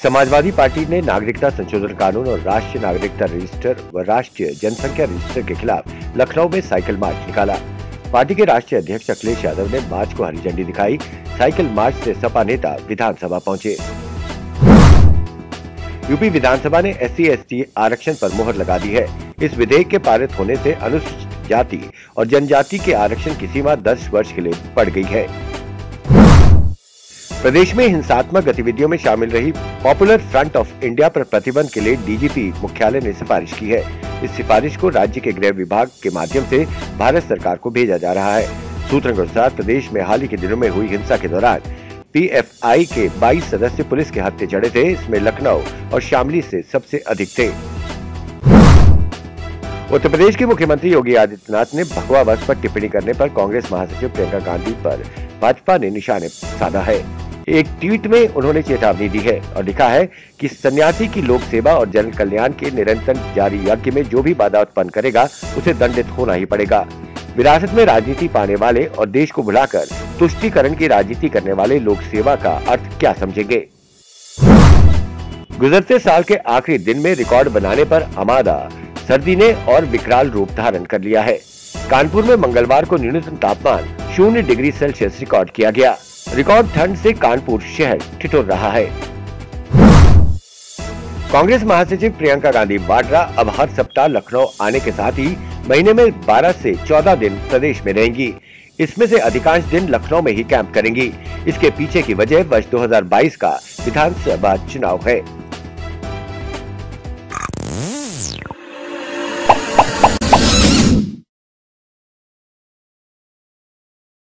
Samajwadi party ने नागरिकता संशोधन कानून और राष्ट्रीय नागरिकता रजिस्टर व राष्ट्रीय जनसंख्या रजिस्टर के खिलाफ लखनऊ में साइकिल मार्च निकाला। पार्टी के राष्ट्रीय अध्यक्ष अखिलेश यादव ने मार्च को हरी झंडी दिखाई। साइकिल मार्च से सपा नेता विधानसभा पहुंचे। यूपी विधानसभा ने SC/ST आरक्षण पर मुहर लगा दी है। इस विधेयक के पारित होने से अनुसूचित जाति और जनजाति के आरक्षण की सीमा 10 वर्ष के लिए बढ़ गई है। प्रदेश में हिंसात्मक गतिविधियों में शामिल रही पॉपुलर फ्रंट ऑफ इंडिया पर प्रतिबंध के लिए DGP मुख्यालय ने सिफारिश की है। इस सिफारिश को राज्य के गृह विभाग के माध्यम से भारत सरकार को भेजा जा रहा है। सूत्रों के अनुसार प्रदेश में हाल ही के दिनों में हुई हिंसा के दौरान PFI के 22 सदस्य पुलिस के हत्थे चढ़े थे। इसमें लखनऊ और शामली से सबसे अधिक थे। उत्तर प्रदेश के मुख्यमंत्री योगी आदित्यनाथ ने भगवा बस पर टिप्पणी करने पर कांग्रेस महासचिव प्रियंका गांधी पर भाजपा ने निशाने साधा है। एक ट्वीट में उन्होंने चेतावनी दी है और लिखा है कि सन्यासी की लोक सेवा और जन कल्याण के निरंतर जारी यज्ञ में जो भी बाधा उत्पन्न करेगा उसे दंडित होना ही पड़ेगा। विरासत में राजनीति पाने वाले और देश को भुलाकर तुष्टीकरण की राजनीति करने वाले लोक सेवा का अर्थ क्या समझेंगे। गुजरते साल के आखिरी दिन में रिकॉर्ड बनाने पर अमादा सर्दी ने और विकराल रूप धारण कर लिया है। कानपुर में मंगलवार को न्यूनतम तापमान 0 डिग्री सेल्सियस रिकॉर्ड किया गया। रिकॉर्ड ठंड से कानपुर शहर ठिठुर रहा है। कांग्रेस महासचिव प्रियंका गांधी वाड्रा अब हर सप्ताह लखनऊ आने के साथ ही महीने में 12 से 14 दिन प्रदेश में रहेंगी। इसमें से अधिकांश दिन लखनऊ में ही कैंप करेंगी। इसके पीछे की वजह वर्ष 2022 का विधानसभा चुनाव है।